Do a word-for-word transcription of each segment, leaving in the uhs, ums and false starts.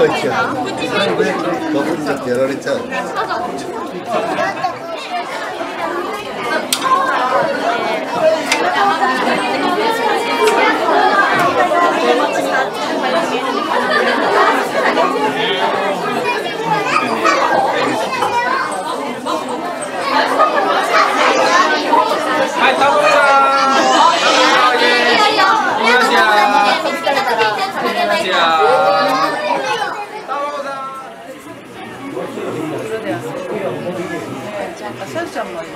いや、かぶっちゃってやられちゃう。 はい、タモさシャンシャンもいる。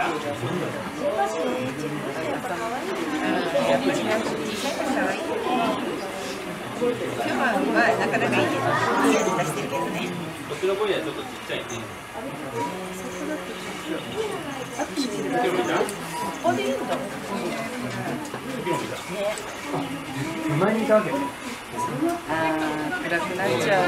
今日はなかなかいい出してるけどね。こっちの声はちょっとちっちゃいね。ここでいいんだ。前にいたわけ。ああ、暗くなっちゃう。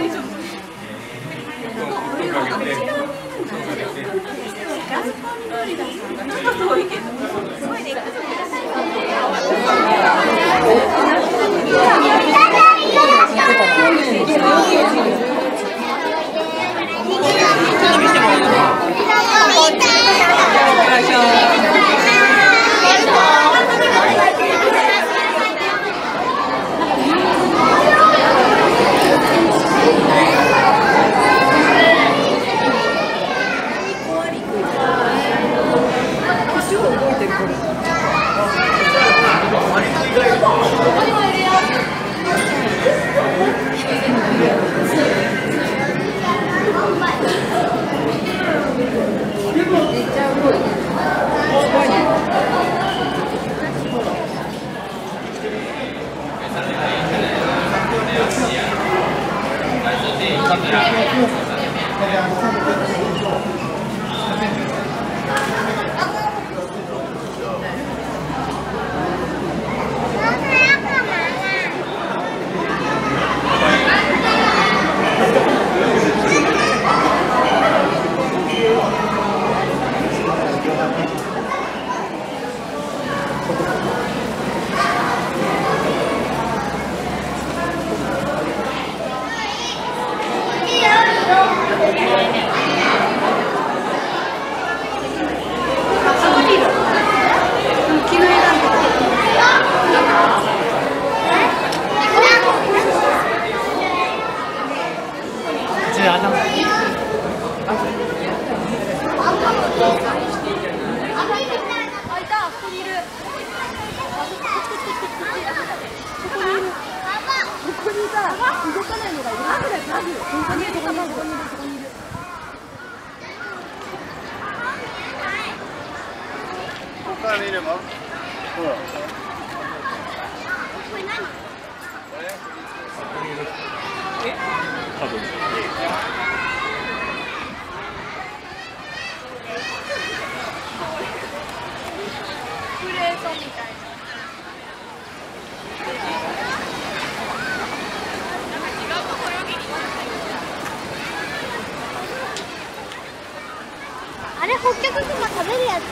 あれ、ホッキョクグマ食べるやつ？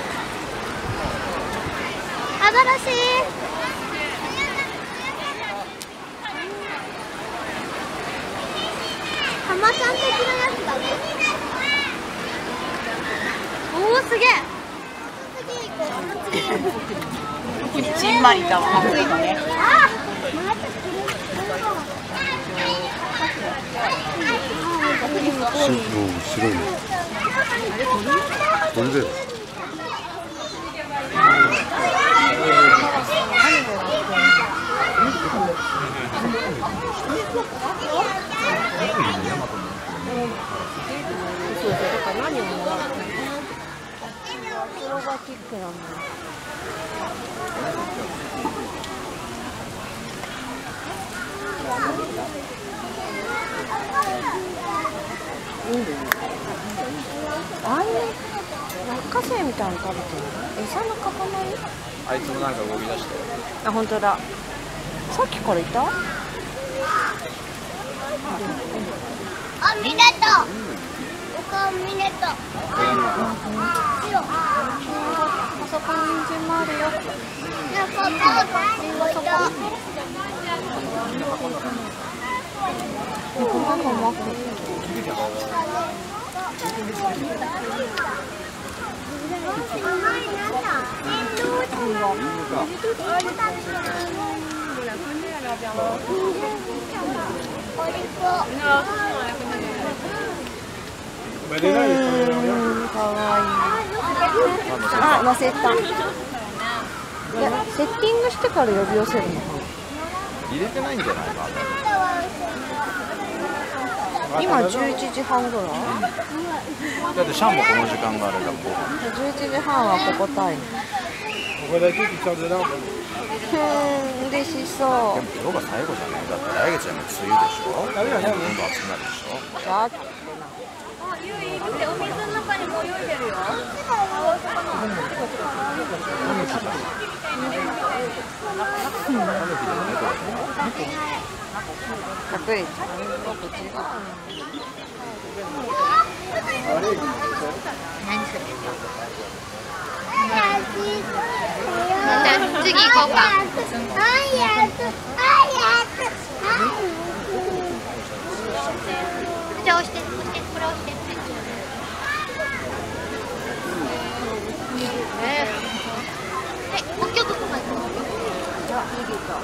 アザラシ。ハマちゃん的なやつだね。おお、すげえ。 こっちんまりだわ。かっこいいのね。 あ白いね。これで。 あんな落花生みたいなの食べてる。餌の塊？ あいつもなんか動き出して。 あ、本当だ。さっきからいた？ あ、ミネト。お顔ミネト。 あそこに人参もあるよ。 なんかパパが動いた。 肉まんもマック。うん、かわいい。あ、乗せた。いや、セッティングしてから呼び寄せるのかな。 入れてないんじゃないか。 今じゅういちじはんぐらい。 だってシャンもこの時間があれだもん。 じゅういちじはんはここタイム。うん、嬉しそう。 でも今日が最後じゃない。だって来月はもう梅雨でしょ。どんどん暑くなるでしょ。 だってな。 ゆい、見て、お水の中にも泳いでるよ。 隠れちゃう。 じゃあ次行こうか。じゃあ押して、押して、これ押して。えー、はい、今日どこまで行くの？ あ、逃げた。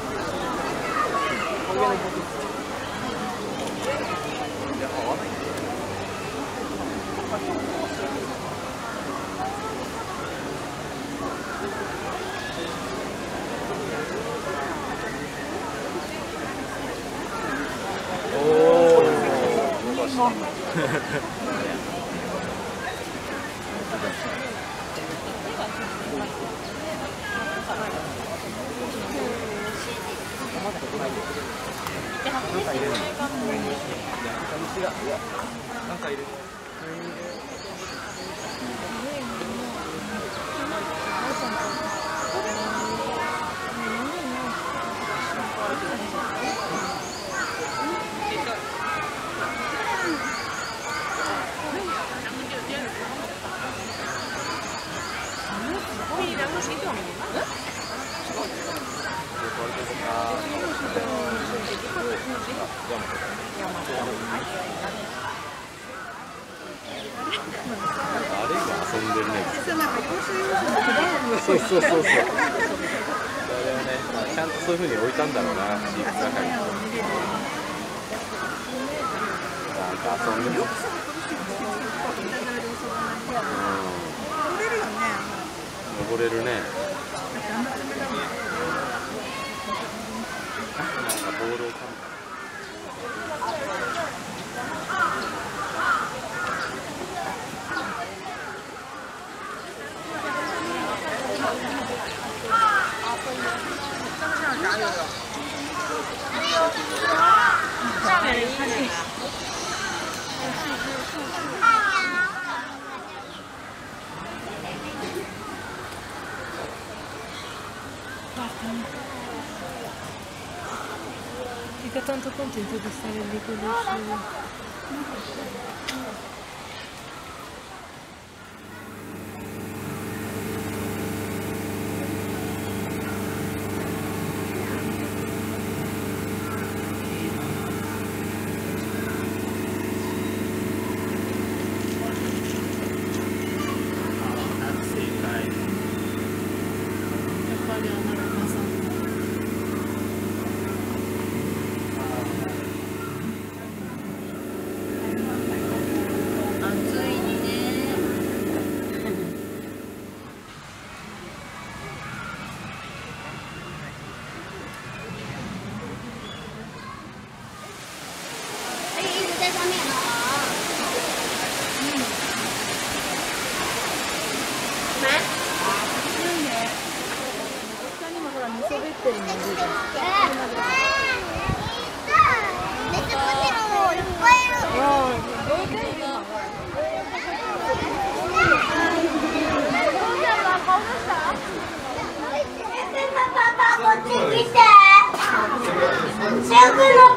そうそうそうそう。それをね、まあ、ちゃんとそういう風に置いたんだろうな、飼育係に。なんか遊んでる。登れるね。なんかボールを噛む。 Fica tanto contento di stare lì con il suo.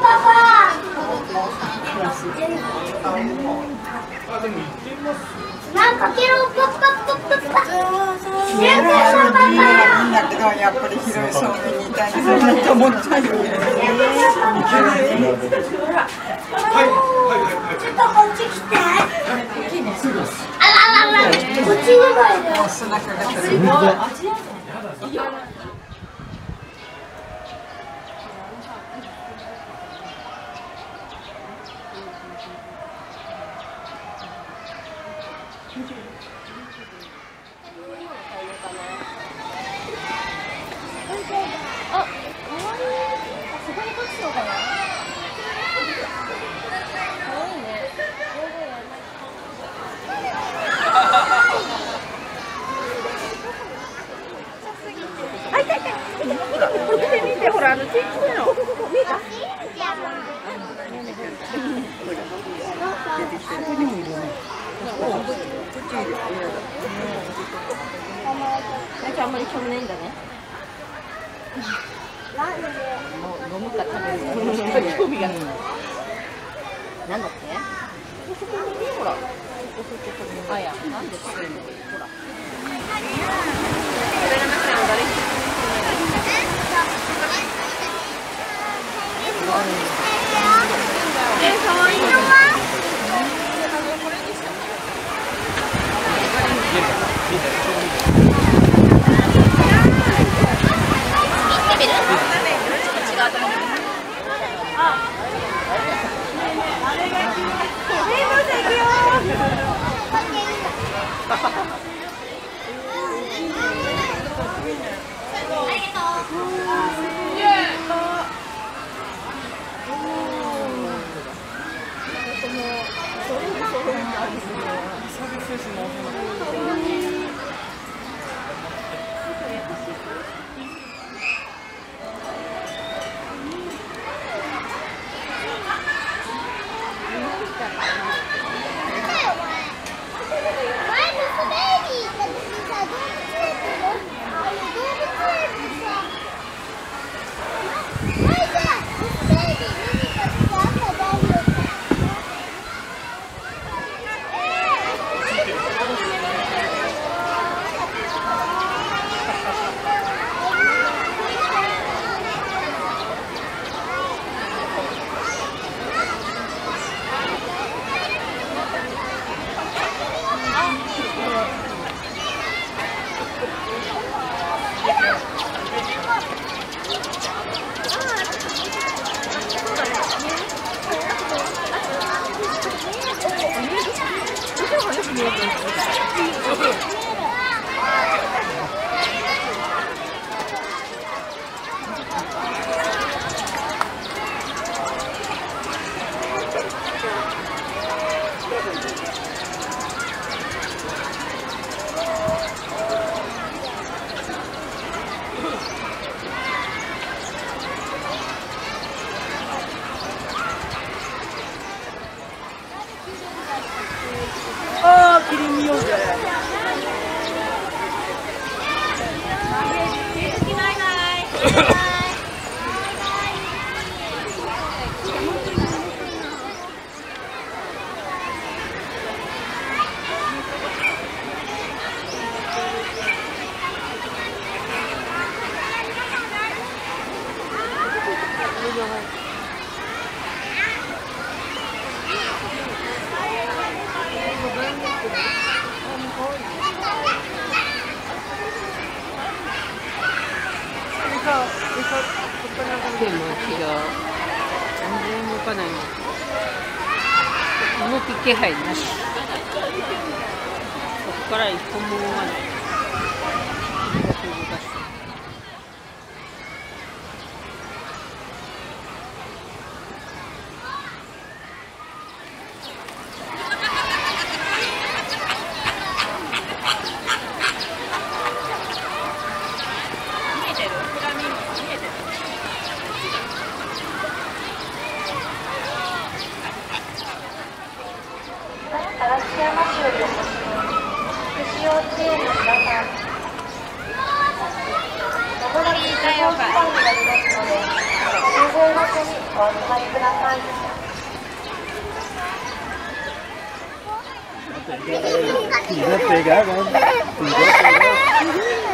あ、でも行ってみます。 なんかケロパッパッパッパッパ。 いいんだけど、やっぱり広いそうめんにいたいなと思っちゃうよね。 ちょっとこっち来て。あららら、こっちにもいる。 スナックがする。 あんまり興味ないんだね。もう飲むか食べるか興味がない。なんだって？ほら。あや、なんで食べるの？ほら。これがなくても誰一つえ、かわいいのは？ 手も気が全然動かないの。動く気配なし。ここから一歩も動かない。動かして。 いいかね。 Tidak pegangan. Tidak pegangan.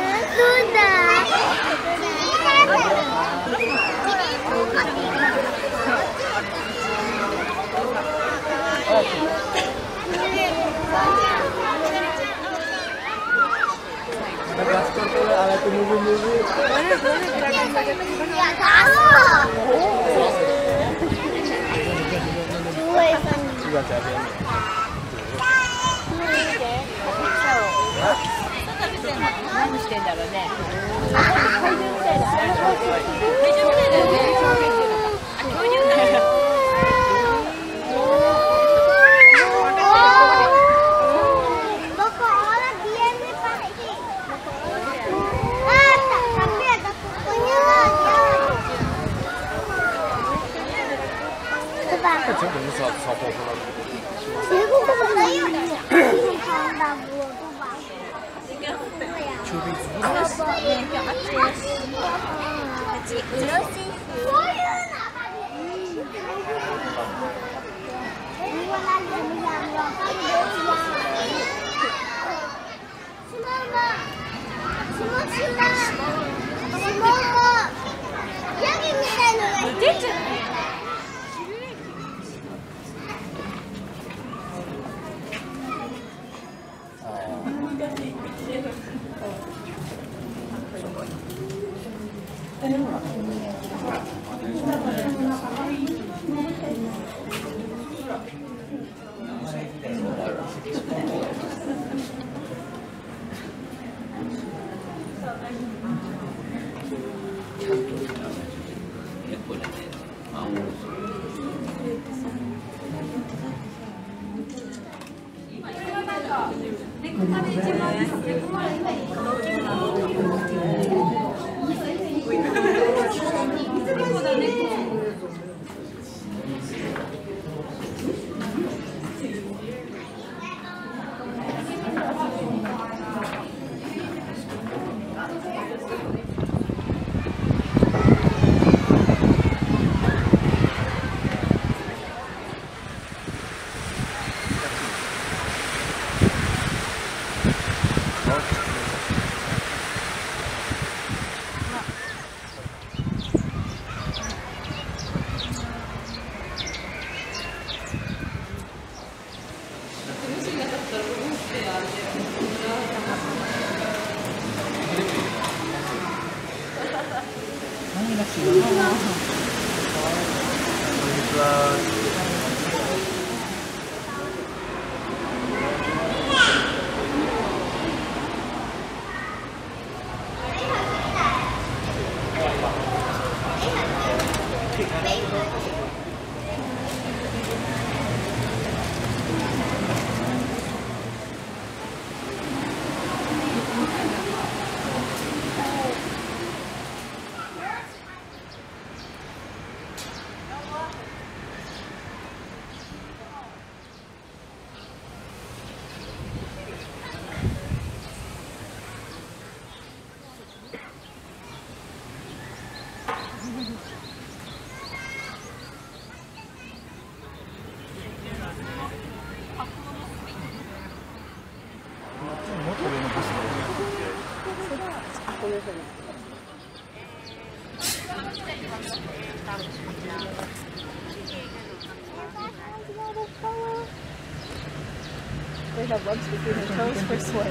Gastor tuh alat tunggu-tunggu. Nggak tahu. Juga cari ini. 何してんだろうね。 全部你扫扫破破了。 结果我没有地方的我不把。 丘比特。 所有哪怕你，如果那怎么样的，他们都一样。什么什么什么什么什么？ヤギみたいのがいてんじゃない？ They have bugs between their toes for swim.